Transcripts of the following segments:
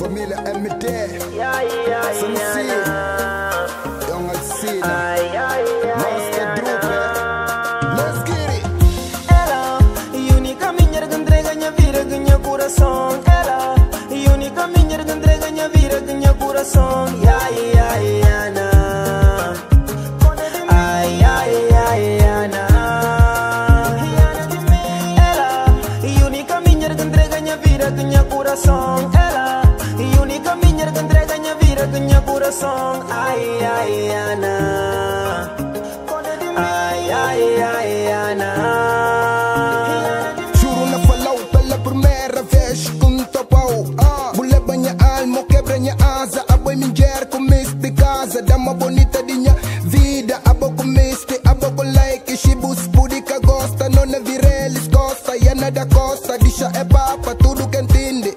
Família MD, Sansi, Young Alcina, Master Drupe, let's get it. Ela, única minha que entrega minha vida, ganha coração. Ela, única minha que entrega minha vida, ganha coração. Ganha coração, ela e única minha que entrega minha vida, ganha coração. Ana. Ana. Juro na falou pela primeira vez com topau. Mulher banha alma, quebra minha asa. Abo minha comeste de casa, dama bonita de minha vida. Abo comeste, abo com like, shibus pudica gosta. Nona virelis gosta, yana da costa. Deixa é papa, tudo que entende.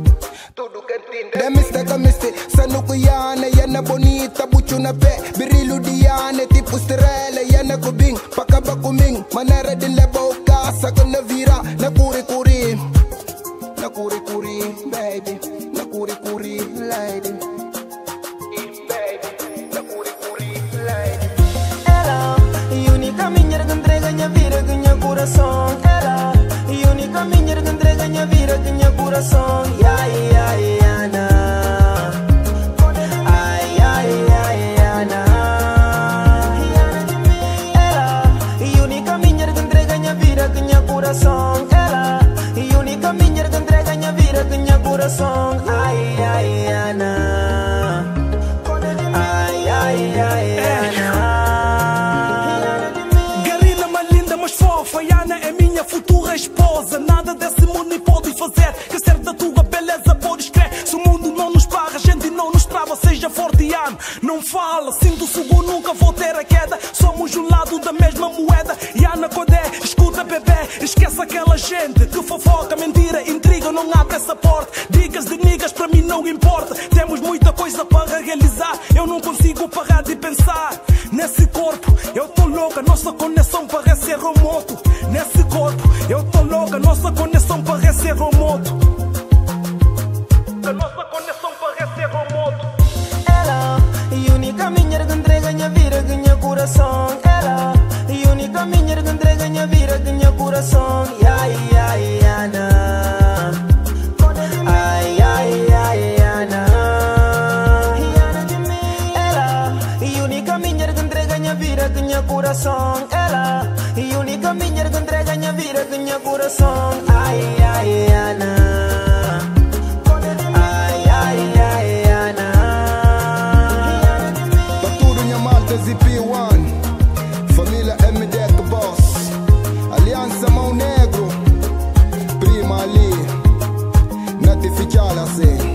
Demiste camiste, sanukuyane, yana bonita, bucho na pé, birilu diane, tipo estrela, yana kubing, pakaba kuming, manera de lebo casa, na vira, na kuri kuri, baby, na kuri kuri, lady, baby, na kuri kuri, lady. Ela, única minha que entrega minha vida, ganha coração. Ela, única minha que entrega minha vida, ganha coração. Ela, única minha que entrega minha vida, ganha coração. Ana. Garina mais linda, mais fofa, Ana é minha futura esposa. Nada desse mundo nem pode fazer que certa tua beleza podes crer. Se o mundo não nos paga, a gente não nos trava. Seja forte e ame, não fala. Sinto seguro, nunca vou ter a queda. Somos um lado da mesma moeda. Ana Codé, escuta bebê, esquece aquela gente que fofoca, mentira, intriga, não abre essa porta. Dicas de niggas para mim não importa. Temos muita coisa para realizar. Eu não consigo parar de pensar nesse corpo. Eu tô louca, nossa conexão parece remoto. Nesse corpo, eu tô louca, nossa conexão parece remoto. A nossa conexão parece remoto. Ela, única minha que entrega minha vida, ganha coração. Ela, única minha que entrega minha vida, ganha coração. Ana. Ana. Ela, única minha que entrega minha vida, ganha coração. Ela, única minha que entrega minha vida, ganha coração. Ana. Pra tudo minha malta ZP1, família MD que boss, Aliança Mão Negro, prima ali, notificá-la assim.